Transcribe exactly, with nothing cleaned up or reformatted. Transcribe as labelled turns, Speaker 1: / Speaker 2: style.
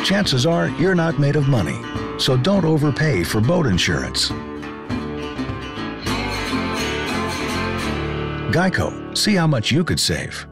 Speaker 1: chances are you're not made of money, so don't overpay for boat insurance. Geico. See how much you could save.